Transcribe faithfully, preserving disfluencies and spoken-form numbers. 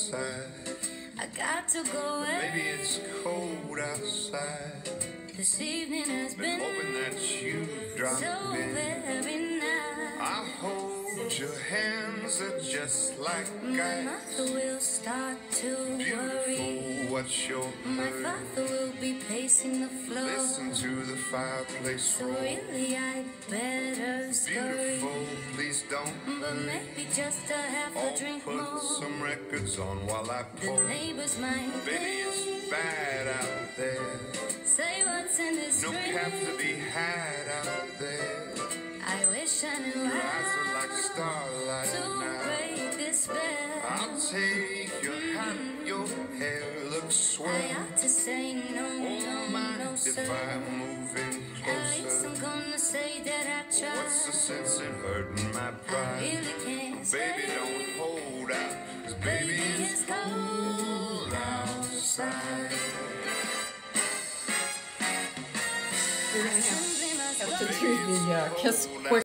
outside. I got to go away. Maybe it's cold outside. This evening has Been been hoping that you drop so in. very nice. I hold your hands are just like My ice. mother will start to worry. Beautiful, what's your My hurry? father will be pacing the floor. Listen to the fireplace So roar. really I'd better scurry. Beautiful, please don't But hurry. maybe just a half a I'll drink put more. some records on while I The pour. neighbors might Baby, it's bad out there. say what's in this No drink. cap to be had out there. I wish I knew Your eyes are how like starlight to now. break this spell. I'll take your hat, your hair looks I swell. ought to say no, Oh, no, mind no, if sir. I'm moving At least closer? I'm gonna say that I tried. What's the sense in hurting my I pride? really can't stay. Baby, don't hold out, 'cause baby, it's cold outside. Something must Efter go. tid vi gör.